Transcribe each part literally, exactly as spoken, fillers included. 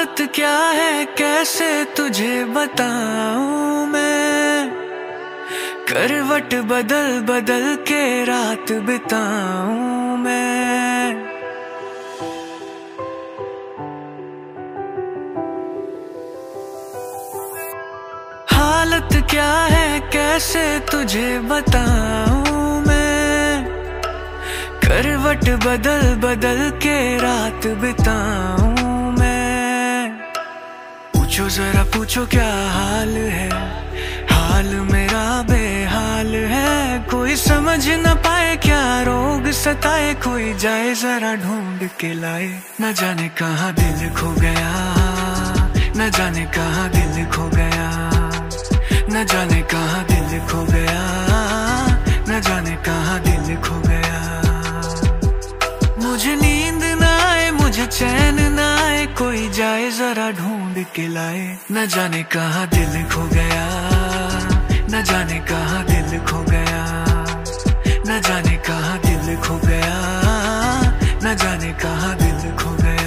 हालत क्या है कैसे तुझे बताऊं मैं, करवट बदल बदल के रात बिताऊं मैं। हालत क्या है कैसे तुझे बताऊं मैं, करवट बदल बदल के रात बिताऊं मैं। पूछो जरा पूछो क्या हाल है, हाल मेरा बेहाल है। कोई समझ न पाए क्या रोग सताए, कोई जाए जरा ढूंढ के लाए। न जाने कहाँ दिल खो गया, न जाने कहाँ दिल खो गया, न जाने कहाँ दिल खो गया, न जाने कहाँ दिल खो गया। मुझे नींद ना आए मुझे चैन ना आए, कोई जाए जरा ढूंढ के लाए। न जाने कहाँ दिल खो गया, न जाने कहाँ दिल खो गया, न जाने कहाँ दिल खो गया, न जाने कहाँ दिल खो गया।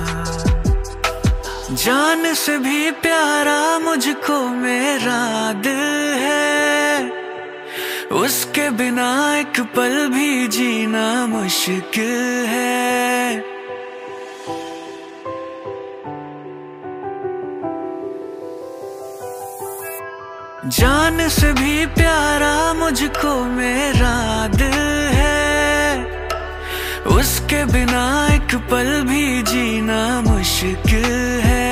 जान से भी प्यारा मुझको मेरा दिल है, उसके बिना एक पल भी जीना मुश्किल है। जान से भी प्यारा मुझको मेरा दिल है, उसके बिना एक पल भी जीना मुश्किल है।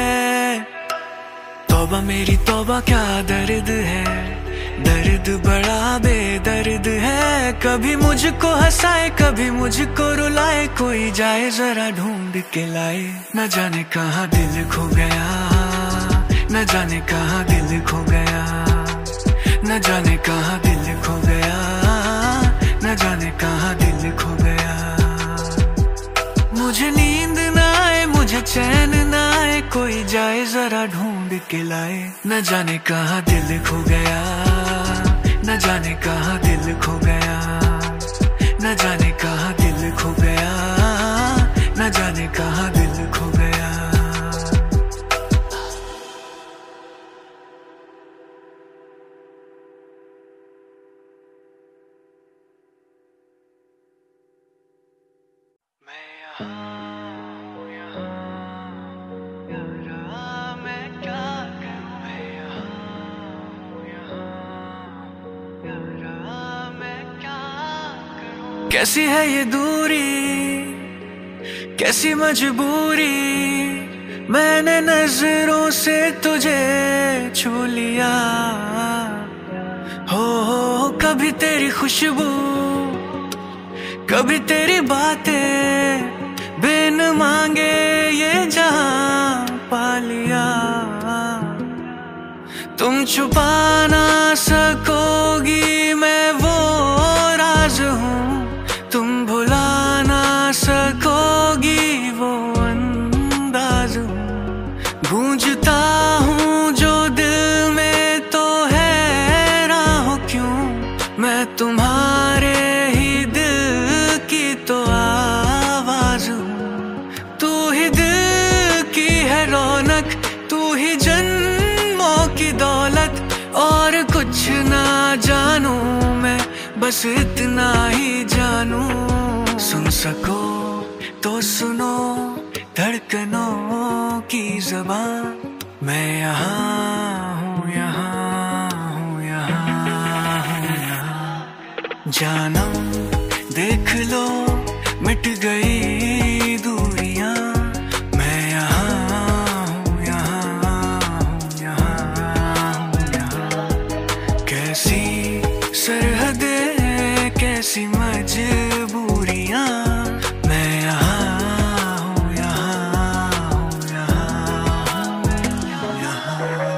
तौबा मेरी तौबा क्या दर्द है, दर्द बड़ा बेदर्द है। कभी मुझको हंसाए कभी मुझको रुलाए, कोई जाए जरा ढूंढ के लाए। न जाने कहाँ दिल खो गया, न जाने कहाँ दिल खो गया, न जाने कहाँ दिल खो गया, न जाने कहाँ दिल खो गया। मुझे नींद ना आए मुझे चैन ना आए, कोई जाए जरा ढूंढ के लाए। न जाने कहाँ दिल खो गया, न जाने कहाँ दिल खो गया, न जाने कहाँ दिल खो गया, न जाने कहाँ दिल खो गया। कैसी है ये दूरी कैसी मजबूरी, मैंने नजरों से तुझे छू लिया। हो हो कभी तेरी खुशबू कभी तेरी बातें, बिन मांगे ये जहां पा लिया। तुम छुपा ना सकोगी मैं वो राज हूँ, तुम भुला ना सकोगी वो अंदाज हूँ। गूंजता हूँ जो दिल में तो हैरान हो क्यों, मैं तुम्हारे ही दिल की तो आवाज हूँ। तू ही दिल की है रौनक, तू ही जन्मों की दौलत। और कुछ ना जानू मैं बस इतना ही जानू, सुन सको तो सुनो धड़कनों की ज़बान। मैं यहाँ हूँ यहाँ हूँ यहाँ हूँ यहाँ। जानम देख लो मिट गई दूरियां, मैं यहाँ हूँ यहाँ हूँ यहाँ हूँ यहाँ। कैसी सरहदें कैसी मजबूरियां, मैं यहाँ हूँ यहाँ हूँ यहाँ हूँ यहाँ।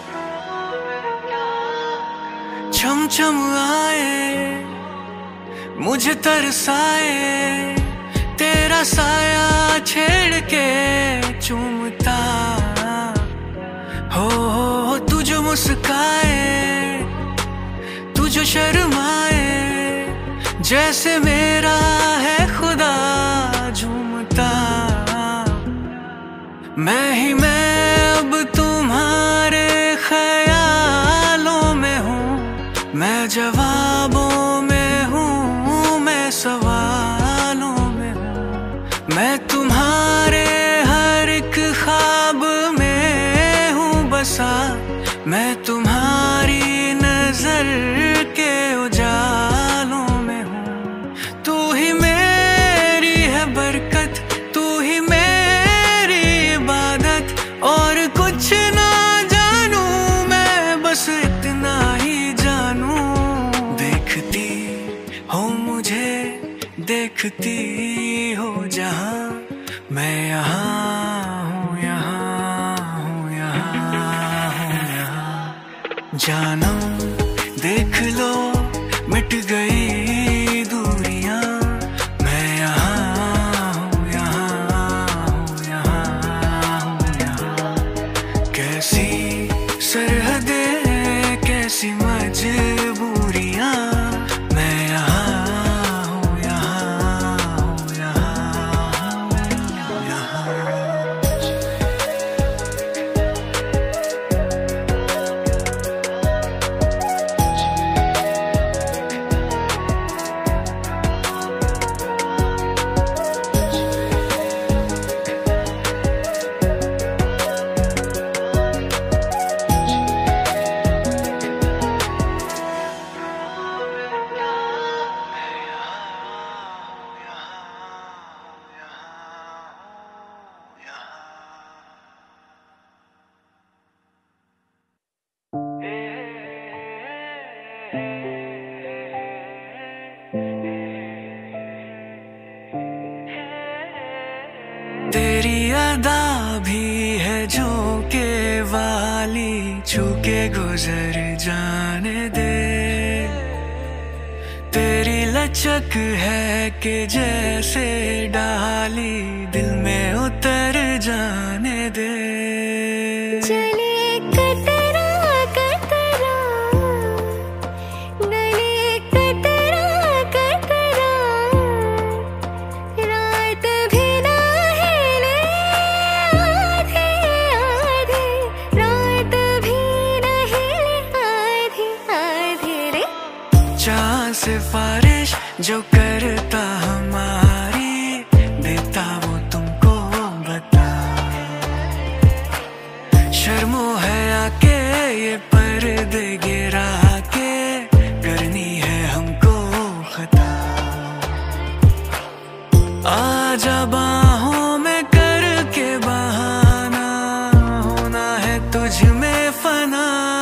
छम छम आए मुझे तरसाए, तेरा साया छेड़ के चूमता हो, हो तू जो मुस्काए, तू जो शर्माए, जैसे मेरा है खुदा झूमता। मैं ही मैं अब तुम्हारे ख्यालों में हूँ, मैं जवाबों में हूँ, मैं सवालों में हूँ, मैं तुम्हारे हर एक ख्वाब में हूँ बसा, मैं तुम्हारी नजर के उजालों में हूँ। तू ही मेरी है बरकत, तू ही मेरी इबादत, और कुछ ना जानू मैं, बस इतना ही जानू। देखती हो मुझे, देखती हो जहाँ, मैं यहाँ हूँ, यहाँ हूँ, यहाँ हूँ, यहाँ। जानम देख लो मिट गई दूरियां, मैं यहाँ हूँ, यहाँ हूँ, यहाँ हूँ, यहाँ। कैसी सरहदें, कैसी मजबूरियां, मैं यहाँ हूँ, यहाँ हूँ, यहाँ हूँ, यहाँ। तेरी अदा भी है झोंके वाली, छू के गुजर जाने दे। तेरी लचक है कि जैसे डाली, दिल में उतर जाने दे। चले कतरा कतरा, गले कतरा कतरा, रात भी ना हिले आधी आधी, रात भी ना हिले आधी आधी रे। चाँद से बारिश जो करता हमारी, देता वो तुमको बता। शर्मो है आके ये पर्दे गिरा के, करनी है हमको खता। आजा बाहों में करके बहाना, होना है तुझ में फना।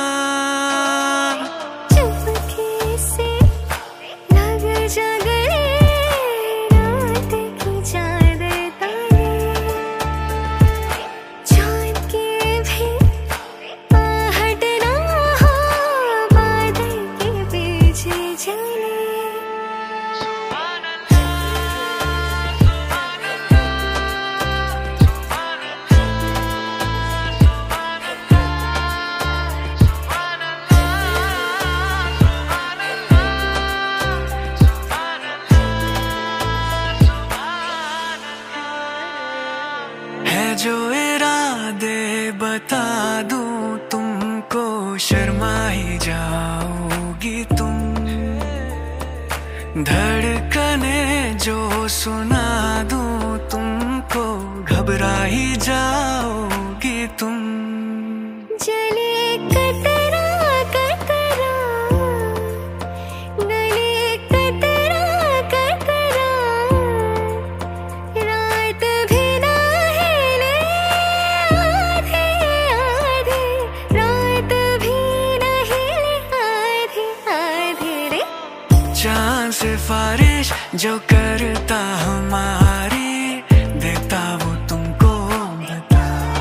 चुपके से लग जा गए रात की चादर तारे, चाँद के भी आहट ना हो, बादल के पीछे चले। है जो इरादे बता दूं तुमको, शर्मा ही जाओगी तुम। धड़कने जो सुना दूं तुमको, घबरा ही जाओगी तुम। चले कतरा कतरा, गले कतरा कतरा, रात भी ना हिले आधी आधी, रात भी ना हिले आधी आधी रे। चाँद से बारिश जो करता हमारी, देता वो तुमको बता।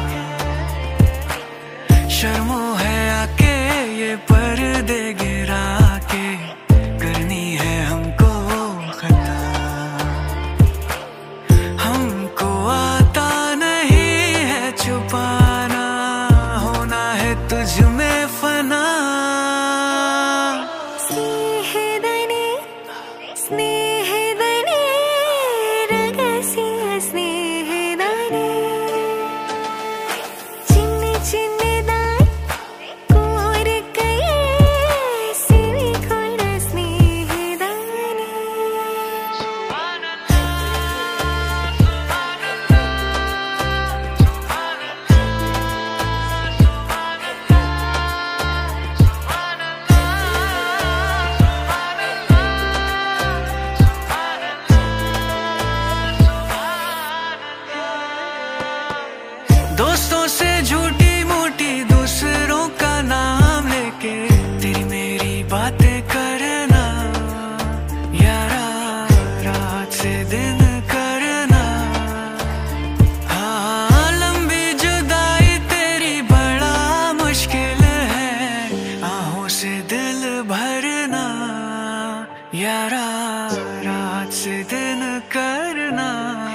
शर्मो है आके ये पर्दे गिरा के, करनी है हमको तुझ में फना। स्नेहदने स्नेहदने रगसिय स्नेहदने चिन्न चिन्नदाय कोरिकये सिविकोड स्नेहदने। दोस्तों से झूठी मूठी दूसरों का नाम लेके तेरी मेरी बातें करना यारा, रात से दिन करना। हाँ लंबी जुदाई तेरी बड़ा मुश्किल है, आहों से दिल भरना यारा, रात से दिन करना।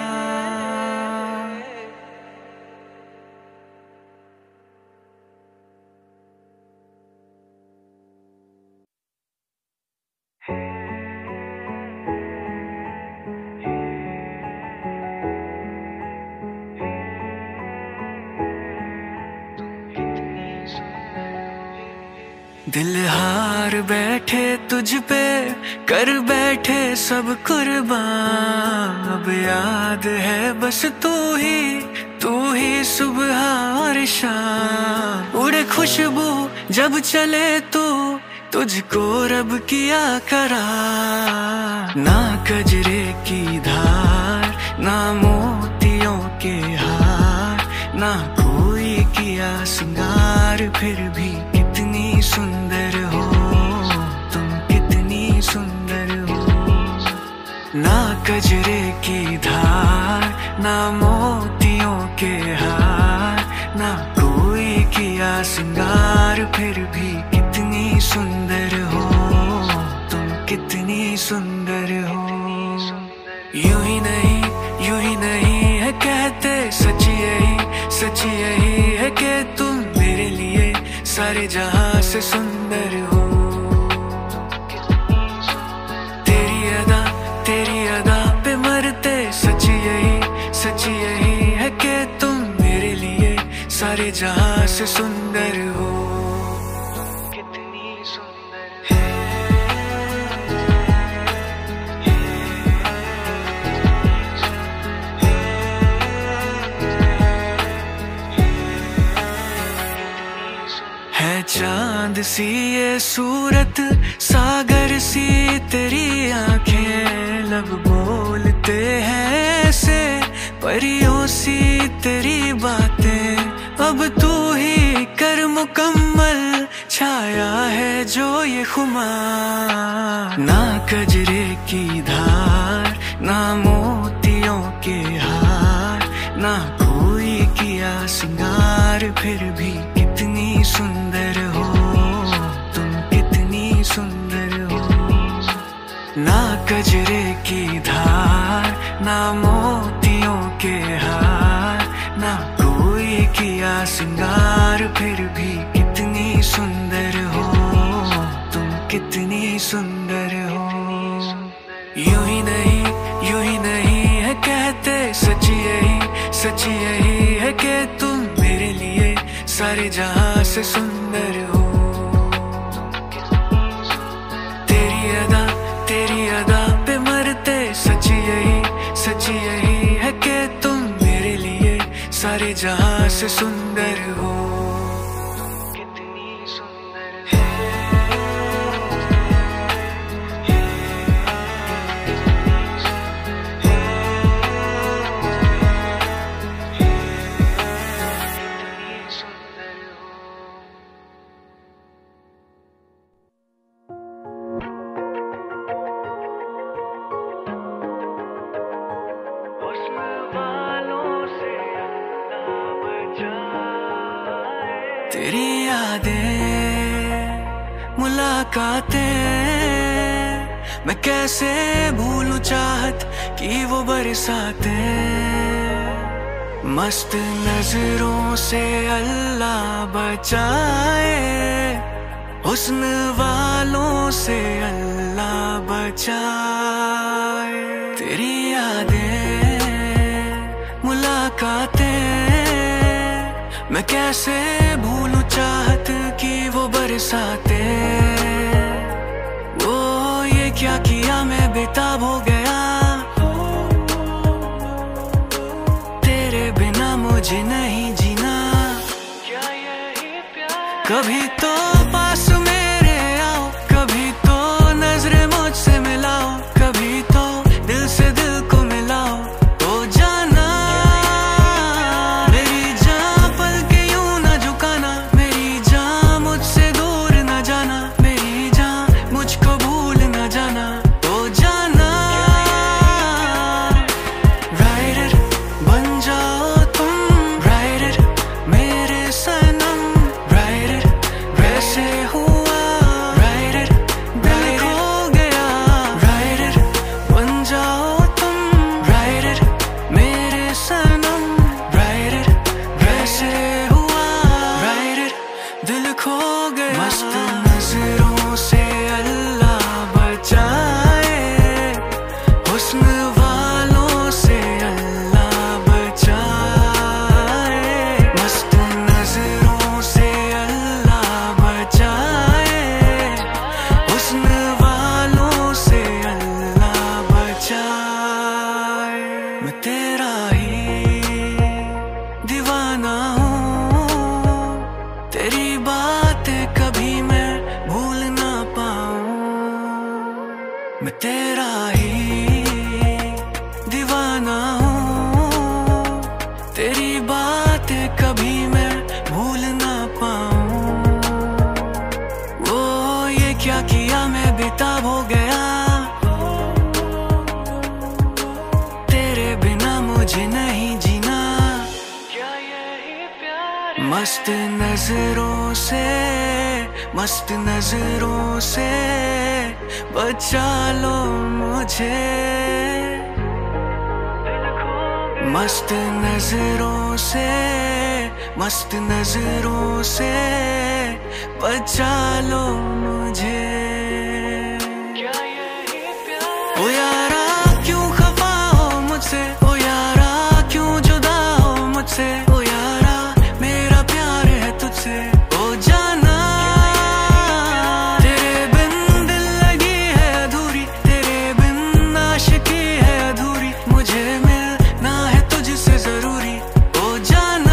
दिल हार बैठे तुझ पे कर बैठे सब कुर्बान, अब याद है बस तू ही तू ही सुबह और शाम। उड़े खुशबू जब चले तू तुझको रब किया करा, ना कजरे की धार ना मोतियों के हार, ना कोई किया सिंगार, फिर भी कितनी सुंदर हो तुम, कितनी सुंदर हो। ना कजरे की धार ना मोतियों के हार, ना कोई किया सिंगार, फिर भी कितनी सुंदर हो तुम, कितनी सुंदर हो। यूं ही नहीं यूं ही नहीं है कहते, सच यही सच यही है कि तुम मेरे लिए सारे जहां से सुंदर हो। तेरी अदा तेरी अदा पे मरते, सच यही सच यही है कि तुम मेरे लिए सारे जहां से सुंदर हो। कितनी सुंदर है। है चांद सी ये सूरत, सागर सी तेरी आंखें, लब बोलते हैं ऐसे परियों सी तेरी बातें। अब तू ही कर मुकम्मल छाया है जो ये खुमार, ना कजरे की धार ना मोतियों के हार, ना कोई किया सिंगार, फिर भी कितनी सुंदर हो तुम, कितनी सुंदर हो। ना कजरे की धार ना मोतियों के हार, ना कोई किया सिंगार, फिर भी कितनी सुंदर हो तुम, कितनी सुंदर हो। यूं ही नहीं यूं ही नहीं है कहते, सच यही सच यही है कि तुम मेरे लिए सारे जहां से सुंदर हो। तेरी अदा तेरी अदा पे मरते, सच यही सच यही है कि तुम मेरे लिए सारे जहां से सुंदर हो। कितनी सुंदर है। तेरी यादें मुलाकातें मैं कैसे भूलूं, चाहत की वो बरसातें। मस्त नजरों से अल्लाह बचाए, हुस्न वालों से अल्लाह बचाए। तेरी यादें, मुलाकातें, मैं कैसे भूलूं चाहत की वो बरसाते। वो ये क्या किया, मैं बेताब हो गया, तेरे बिना मुझे नहीं जीना। क्या यही प्यार? कभी तो पास मेरे आओ, कभी तो नजरें मुझसे मिलाओ, कभी तो दिल से दिल को मिलाओ। ओ जाना मेरी जान, पल के यूं ना झुकाना, मेरी जान मुझसे दूर ना जाना, मेरी जान मुझको भूल ना जाना। ओ जाना राइडर बन जाओ तुम, राइडर मेरे सनम, राइडर वैसे हुआ, राइडर दिल खो गया। राइडर बन जाओ तुम, राइडर मेरे सनम, राइडर वैसे हुआ, राइडर दिल खो गया। मस्त नजरों से अल्लाह बचाए, हुस्न वालों से अल्लाह बचाए। मस्त नजरों से अल्लाह बचाए, हुस्न वालों से अल्लाह बचाए। मैं तेरा ही दीवाना हूँ, तेरी बातें कभी मैं भूल ना पाऊँ। मैं तेरा ही दीवाना हूँ, तेरी बातें कभी मैं भूल ना पाऊँ। वो ये क्या किया, मैं बेताब हो गया, तेरे बिना मुझे नहीं जीना। क्या यही प्यार? मस्त नजरों से, मस्त नजरों से बचा लो मुझे। मस्त नजरों से, मस्त नजरों से बचा लो मुझे। क्या यही प्यार? ओ यारा क्यों खफा हो मुझसे, ओ यारा क्यों जुदा हो मुझसे, ओ यारा मेरा प्यार है तुझसे। ओ जाना तेरे बिन दिल लगी है अधूरी, तेरे बिन आशिकी है अधूरी, मुझे मिलना है तुझसे जरूरी। ओ जाना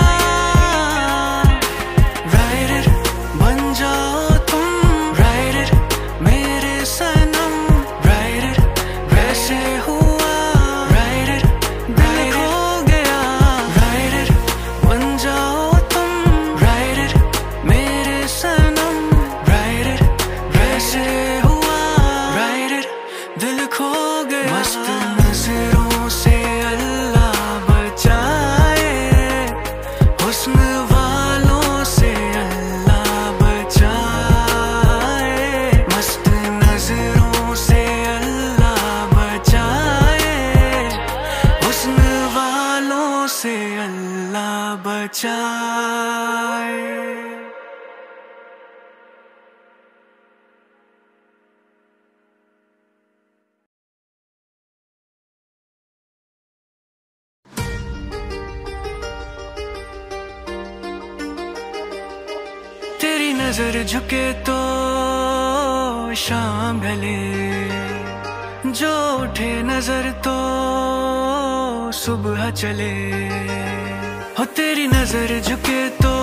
राइडर बन जाओ तुम, राइडर मेरे सनम, राइडर वैसे हुआ, राइडर दिल खो गया। राइडर बन जाओ तुम, राइडर मेरे सनम, राइडर वैसे हुआ, राइडर दिल खो गया। मस्त नजरों से अल्लाह बचाए, हुस्न वालों से अल्लाह बचाए। मस्त नजरों से अल्लाह बचाए, हुस्न वालों से अल्लाह बचाए। तेरी नजर झुके तो शाम ढले, जो उठे नजर तो सुबह चले। हो तेरी नजर झुके तो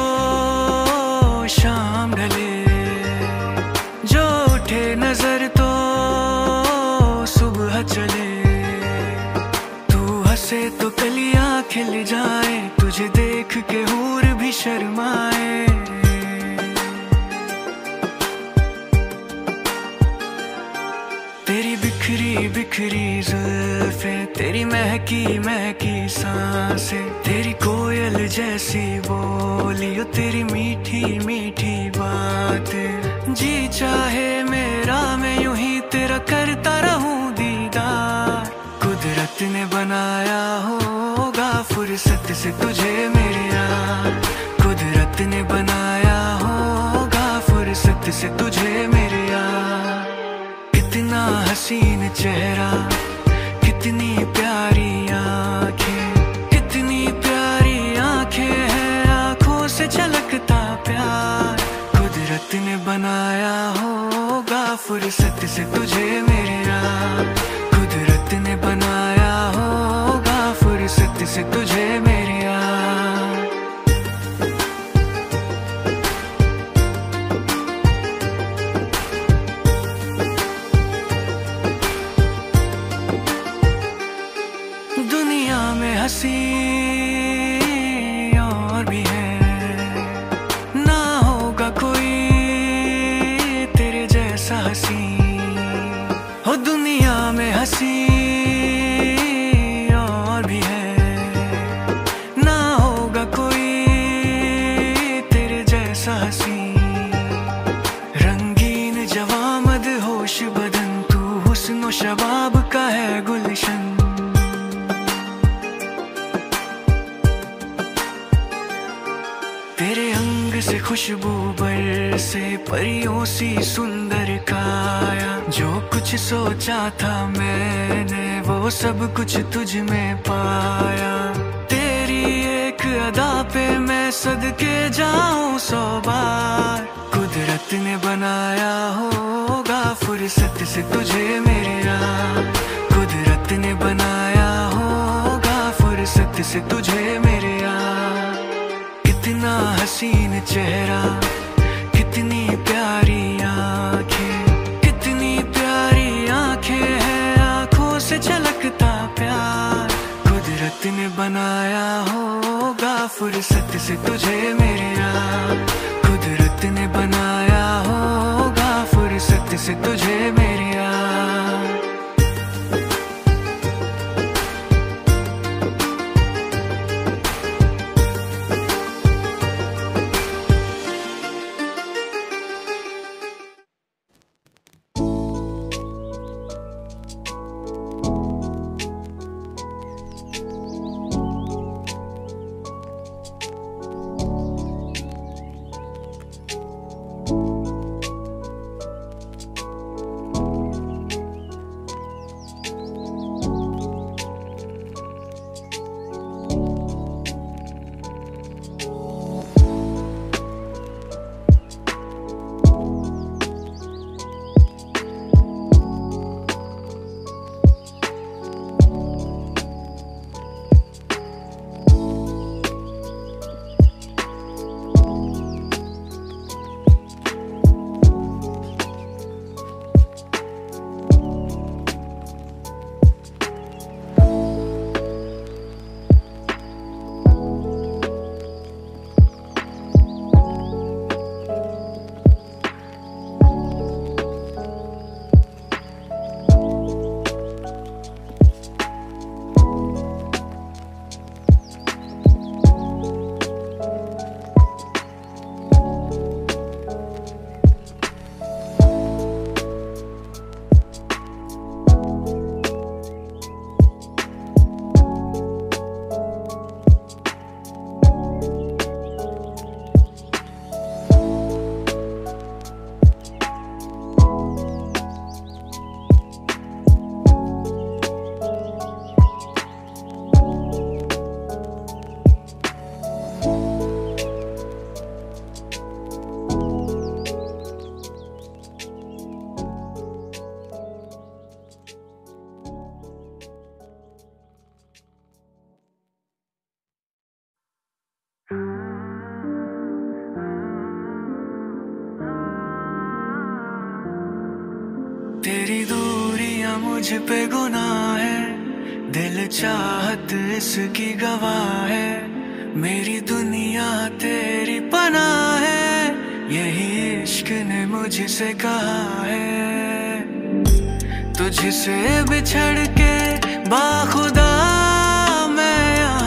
शाम ढले, जो उठे नजर तो सुबह चले। तू हंसे तो कलियां खिल जाए, तुझे देख के हूर भी शर्माए। तेरी बिखरी बिखरी जुल्फें, तेरी महकी महकी सांसें, तेरी कोयल जैसी बोली, ओ तेरी मीठी मीठी बातें। जी चाहे मेरा मैं यूं ही तेरा करता रहूं दीदार। कुदरत ने बनाया होगा फुर्सत से तुझे मेरे यार, कुदरत ने बनाया होगा फुर्सत से तुझे मेरे यार। कितना हसीन चेहरा, कितनी प्यारी आंखें, कितनी प्यारी आंखें हैं, आंखों से झलकता प्यार। कुदरत ने बनाया होगा फुर्सत से तुझे मेरे यार। कुदरत ने बनाया होगा फुर्सत से तुझे मेरे यार। दुनिया में हंसी और भी है, ना होगा कोई तेरे जैसा हंसी। हो दुनिया में हंसी और भी है, ना होगा कोई तेरे जैसा हंसी। रंगीन जवां मदहोश बदन, तू हुस्न शबाब का है गुलशन। तेरे अंग से खुशबू बरसे, परियों सी सुंदर काया। जो कुछ सोचा था मैंने वो सब कुछ तुझ में पाया। तेरी एक अदा पे मैं सदके जाऊं सौ बार। कुदरत ने बनाया होगा फुर्सत से तुझे मेरे यार। कुदरत ने बनाया होगा फुर्सत से तुझे मेरे यार। कितना हसीन चेहरा, कितनी प्यारी आंखें, कितनी प्यारी आंखें हैं, आंखों से झलकता प्यार। कुदरत ने बनाया होगा फुर्सत से तुझे मेरे यार। कुदरत ने बनाया होगा फुर्सत से तुझे मेरे यार। तेरी दूरियां मुझ पे गुनाह है, दिल चाहत इसकी गवाह है। मेरी दुनिया तेरी पनाह है, यही इश्क ने मुझसे कहा है। तुझसे बिछड़ के बाखुदा मैं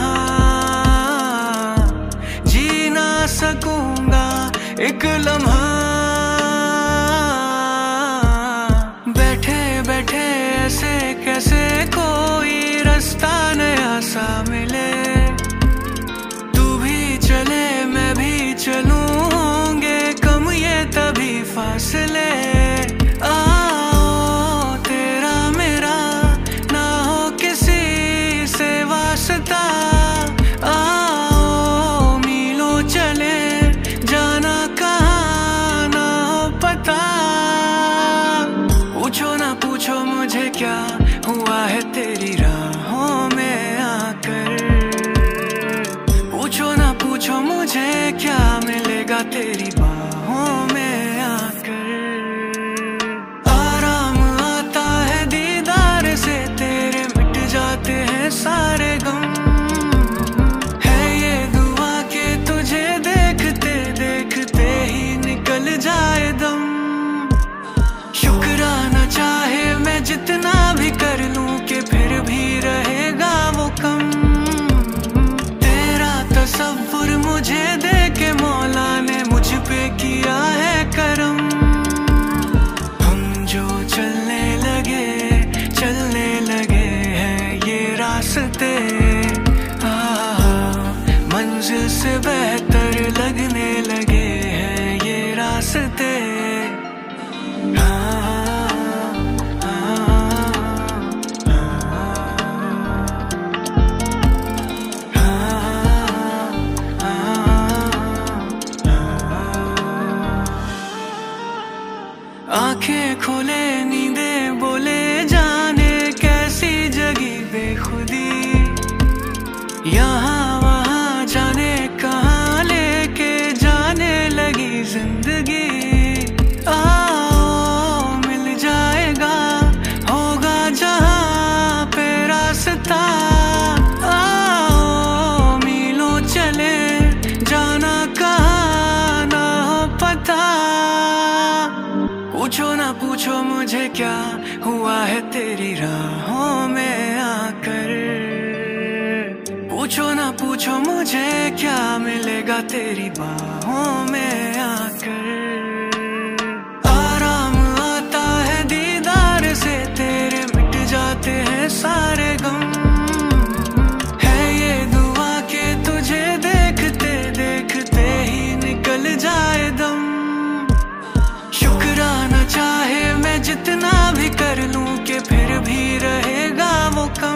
यहाँ जी ना सकूंगा एक लम्हा। ऐसे कैसे कोई रास्ता नया सा मिले, तू भी चले मैं भी चलूं, फासले। आओ तेरा मेरा ना हो किसी से वास्ता। आओ मीलों चले जाना कहाँ ना हो पता। पूछो ना पूछो मुझे क्या हुआ है तेरी राहों में आकर। पूछो ना पूछो मुझे क्या मिलेगा तेरी बाहों में आकर। आराम आता है दीदार से तेरे, मिट जाते हैं सारे गम। है ये दुआ के तुझे देखते देखते ही निकल जाए दम। शुक्राना चाहे मैं जितना भी कर लूं कि फिर भी रहेगा वो कम। तेरा तसव्वुर मुझे दे के मौला ने मुझ पे किया है करम। हम जो चलने लगे चलने लगे हैं ये रास्ते। मंजिल से बेहतर लगने लगे हैं ये रास्ते। आंखें खोले नींदे बोले जाने कैसी जगी बेखुदी। यहाँ वहाँ जाने कहाँ लेके जाने लगी जिंदगी। आओ मिल जाएगा होगा जहाँ पे रास्ता। आओ मीलों चले जाना कहाँ ना हो पता। पूछो ना पूछो मुझे क्या हुआ है तेरी राहों में आकर। पूछो ना पूछो मुझे क्या मिलेगा तेरी बाहों में आकर। आराम आता है दीदार से तेरे, मिट जाते हैं सारे गम। है ये दुआ के तुझे देखते देखते ही निकल जाए दम। शुक्राना चाहे मैं जितना भी कर लूं कि फिर भी रहेगा वो कम।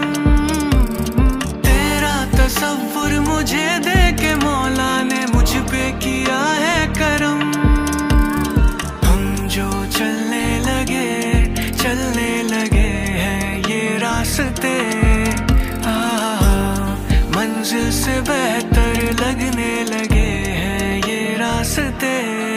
तेरा तसव्वुर मुझे दे के मौला ने मुझ पे किया है करम। हम जो चलने लगे चलने लगे हैं ये रास्ते। मंजिल से बेहतर लगने लगे हैं ये रास्ते।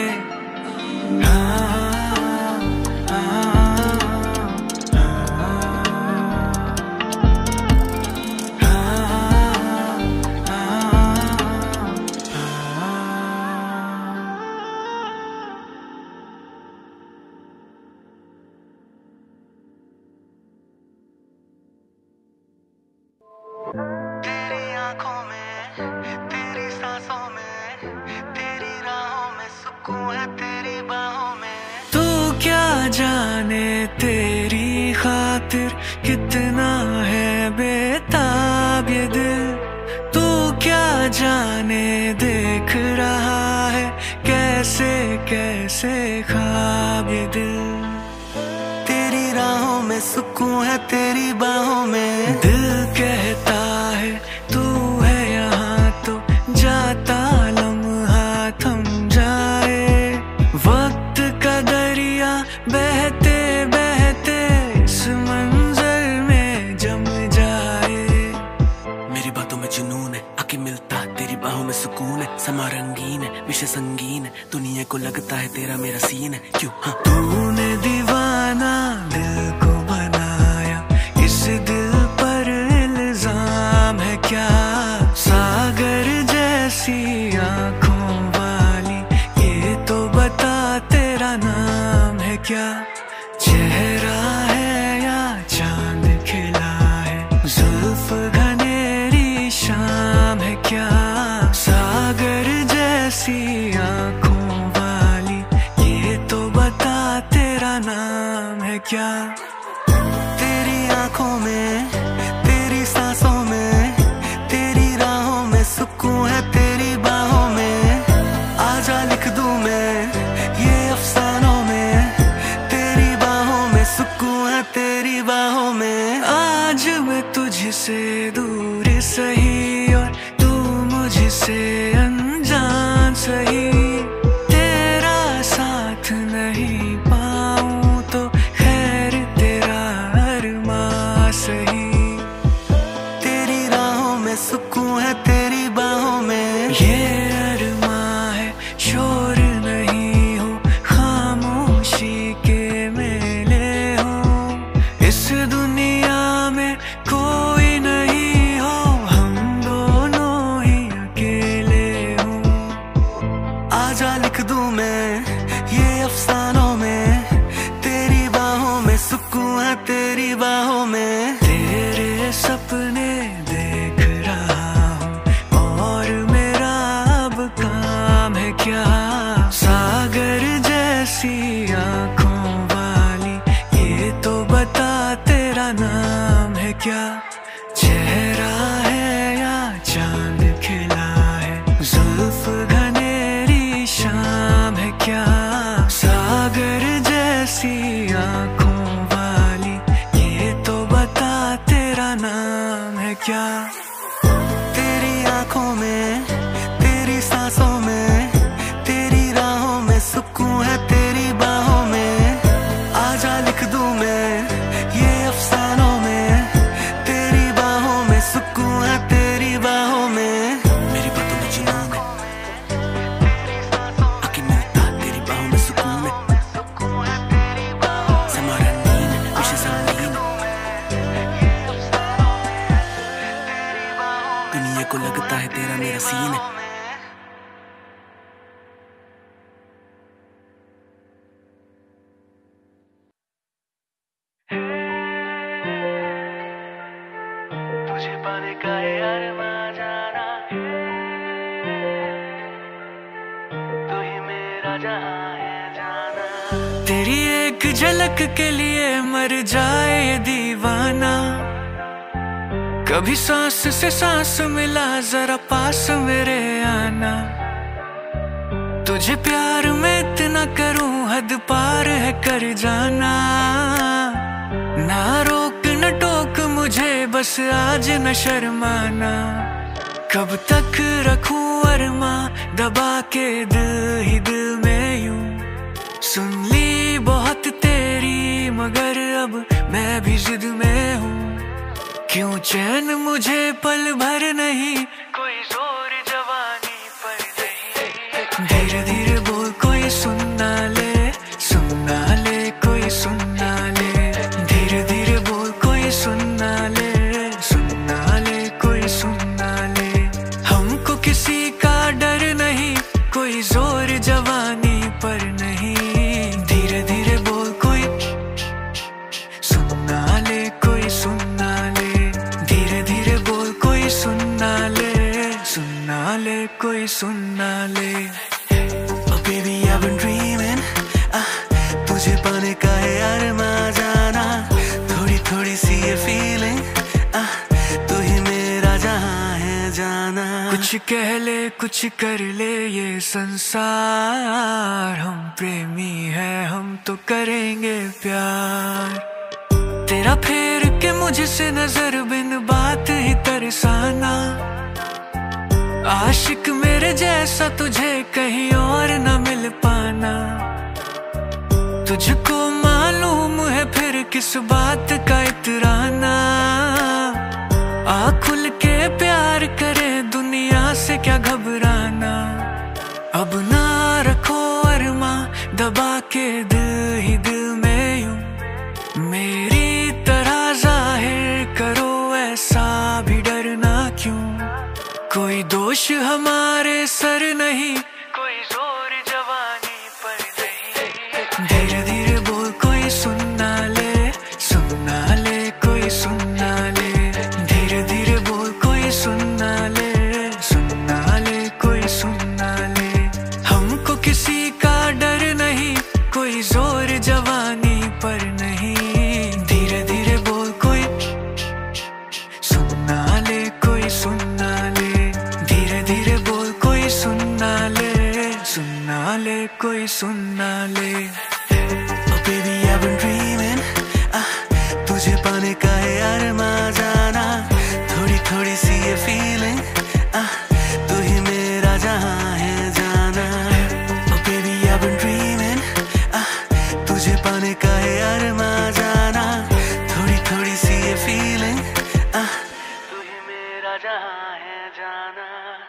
तेरी आंखों में तेरी सांसों में तेरी राहों में सुकून है तेरी बाहों में। तू क्या जाने तेरी खातिर कितना है बेताब ये दिल। तू क्या जाने देख रहा है कैसे कैसे ख्वाब ये दिल। तेरी राहों में सुकून है तेरी बाहों में। दिल कहता है तू है यहाँ तो जाता लम्हा थम जाए। वक्त का दरिया बहते बहते इस मंजर में जम जाए। मेरी बातों में जुनून है आके मिलता तेरी बाहों में सुकून है। समा रंगीन है विषय संगीन है दुनिया को लगता है तेरा मेरा सीन है क्यों। हाँ तूने दीवाना दिल को बनाया, इस दिल पर इल्जाम है क्या। सागर जैसी आंखों वाली ये तो बता तेरा नाम है क्या। चेहरा है या चांद खिला है, जुल्फ घनेरी शाम है क्या। सागर जैसी आंखों वाली ये तो बता तेरा नाम है क्या। तेरी आंखों में तेरी सांसों में तेरी राहों में सुकून है तेरी बाहों में। आजा लिख दूं मैं ये अफसानों मुझसे दूर सही और तू मुझसे अनजान सही। तेरा साथ नहीं पाऊं तो खैर तेरा अरमां सही। तेरी राहों में सुकून है, तेरी बाहों में ये अरमां है, शोर नहीं हो, खामोशी के मेले हो। इस दुनिया में कोई नहीं हो, हम दोनों ही अकेले हो। आजा लिख दूं मैं ये अफसानों में, तेरी बाहों में सुकून है, तेरी बाहों में। तेरे सपने देख रहा हूँ और मेरा अब काम है क्या। सागर जैसी आंखों वाली ये तो बता तेरा नाम है क्या। चेहरा है या चांद खिला है, जुल्फ घनेरी शाम है क्या। सागर जैसी आंखों वाली ये तो बता तेरा नाम है क्या। तेरी आंखों में, तेरी सांसों में, तेरी राहों में सुकून है, तेरी बाहों में। आजा लिख दूं मैं ये अफसानों में, तेरी बाहों में सुकून है, तेरी बाहों में। मेरी बातों में जुनून है, आके मिलता तेरी बाहों में सुकून है। समा रंगीन है, विषय संगीन है, दुनिया को लगता है तेरा मेरा सीन है। तुझे पाने का है अरमां जाना, तू ही मेरा जहां है जाना। तेरी एक झलक के लिए मर जाए ये दीवाना। कभी सांस से सांस मिला, जरा पास मेरे आना। तुझे प्यार में इतना करूं, हद पार है कर जाना। ना रोक न टोक मुझे, बस आज न शर्माना। कब तक रखूं अरमां दबा के दिल ही दिल में यूं। सुन ली बहुत तेरी मगर अब मैं भी जिद में हूँ। क्यों चैन मुझे पल भर नहीं, कोई जोर जवानी पर नहीं। धीरे धीरे बोल कोई सुनना ले, सुनना ले कोई सुनना ले। धीरे धीरे बोल कोई सुनना ले, सुनना ले कोई सुनना ले। हमको किसी का डर नहीं, कोई जोर जवानी पर नहीं। धीरे धीरे बोल कोई सुनना ले, कोई सुनना ले। धीरे धीरे बोल कोई सुनना ले, सुनना ले कोई सुनना ले। Oh baby I've been dreaming, ah, तुझे पाने का है अरमां जाना। थोड़ी थोड़ी सी ये feeling, ah, तू ही मेरा जहां है जाना। कुछ कह ले कुछ कर ले ये संसार, हम प्रेमी है हम तो करेंगे प्यार। तेरा फेर के मुझसे नजर बिन बात ही तरसाना। आशिक मेरे जैसा तुझे कहीं और न मिल पाना। तुझको मालूम है फिर किस बात का इतराना। आ खुल के प्यार करे दुनिया से क्या घबराना। अब ना रखो अरमां दबा के दिल ही दिल में यूं। मेरी तरह जाहिर करो ऐसा भी डरना क्यों। कोई दोष हमारे सर नहीं, कोई जोर जवानी पर नहीं। धीरे धीरे बोल कोई सुनना ले, सुनना ले कोई सुनना ले। धीरे धीरे बोल कोई सुनना ले, सुनना ले कोई सुनना ले। हमको किसी का डर नहीं, कोई जोर जवानी पर नहीं। धीरे धीरे बोल कोई सुनना ले, कोई सुनना ले। धीरे धीरे बोल कोई सुनना ले, सुनना ले कोई सुनना ले। Oh baby I've been dreaming, ah, तुझे पाने का है अरमां जाना। थोड़ी सी ये फीलिंग, तू ही मेरा जहां है जाना। Oh baby I've been dreaming, तुझे पाने का है अरमा जाना। थोड़ी थोड़ी सी ये फीलिंग, तू ही मेरा जहां है जाना।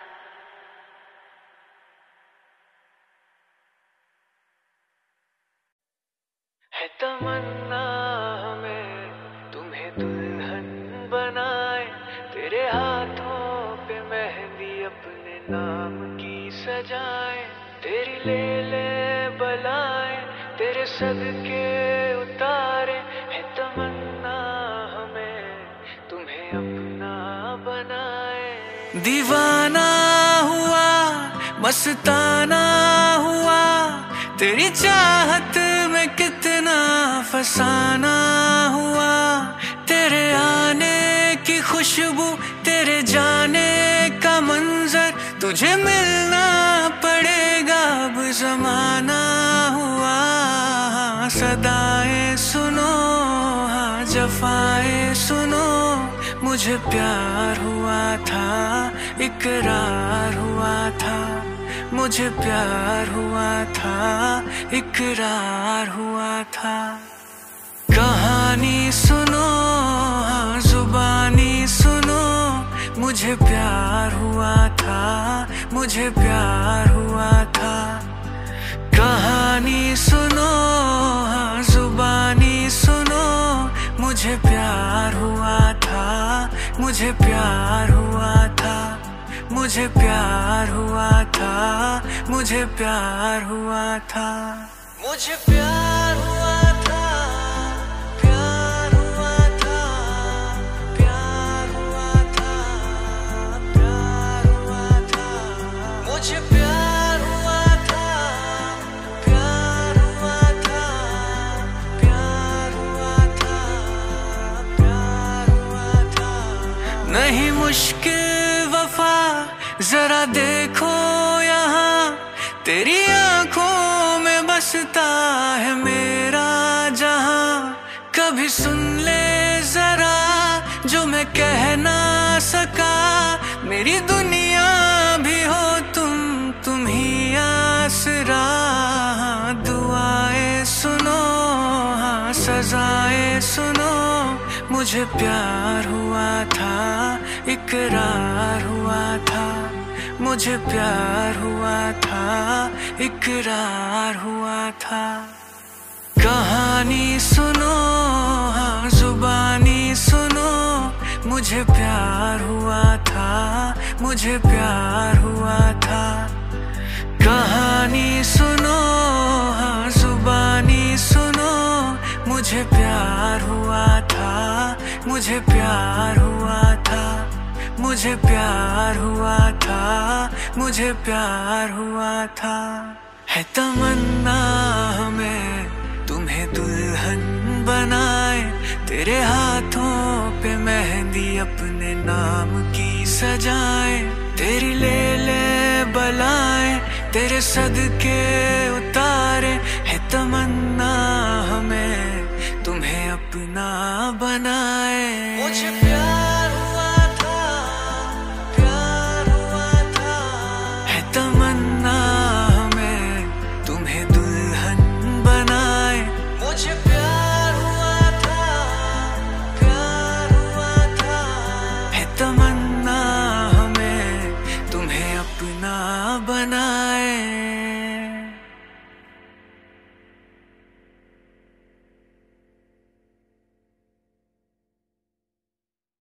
है तमन्ना हमें तुम्हें दुल्हन बनाए, तेरे हाथों पे मेहंदी अपने नाम की सजाए। तेरी ले ले बलाए तेरे सदके उतारे, है तमन्ना हमें तुम्हें अपना बनाए। दीवाना हुआ मस्ताना हुआ, तेरी चाहत में कितना फसाना हुआ। तेरे आने की खुशबू, तेरे जाने का मंजर, तुझे मिलना पड़ेगा अब जमाना हुआ। सदाएं सुनो हाँ जफाएं सुनो, मुझे प्यार हुआ था इकरार हुआ था। मुझे प्यार हुआ था इकरार हुआ था। कहानी सुनो हाँ जुबानी सुनो, मुझे प्यार हुआ था मुझे प्यार हुआ था। कहानी सुनो हाँ जुबानी सुनो, मुझे प्यार हुआ था मुझे प्यार हुआ था। मुझे प्यार हुआ था मुझे प्यार हुआ था। मुझे प्यार हुआ था प्यार हुआ था प्यार हुआ था प्यार हुआ था। मुझे प्यार हुआ था प्यार हुआ था प्यार हुआ था प्यार हुआ था। नहीं मुश्किल वफा जरा देखो यहाँ, तेरी आंखों में बसता है मेरा जहां। कभी सुन ले जरा जो मैं कह ना सका, मेरी दुनिया भी हो तुम तुम ही आसरा। दुआएं सुनो हाँ सजाएं सुनो, मुझे प्यार हुआ था इकरार हुआ था। मुझे प्यार हुआ था इकरार हुआ था। कहानी सुनो हाँ जुबानी सुनो, मुझे प्यार हुआ था मुझे प्यार हुआ था। कहानी सुनो हाँ जुबानी सुनो, मुझे प्यार हुआ था मुझे प्यार हुआ था। मुझे प्यार हुआ था मुझे प्यार हुआ था। है तमन्ना हमें तुम्हें दुल्हन बनाए, तेरे हाथों पे मेहंदी अपने नाम की सजाए। तेरी ले ले बलाए तेरे सदके उतारे, है तमन्ना हमें तुम्हें अपना बनाए। मुझे प्यार हुआ था प्यार हुआ था, है तमन्ना हमें तुम्हें दुल्हन बनाए। मुझे प्यार हुआ था प्यार हुआ था, है तमन्ना हमें तुम्हें अपना बनाए।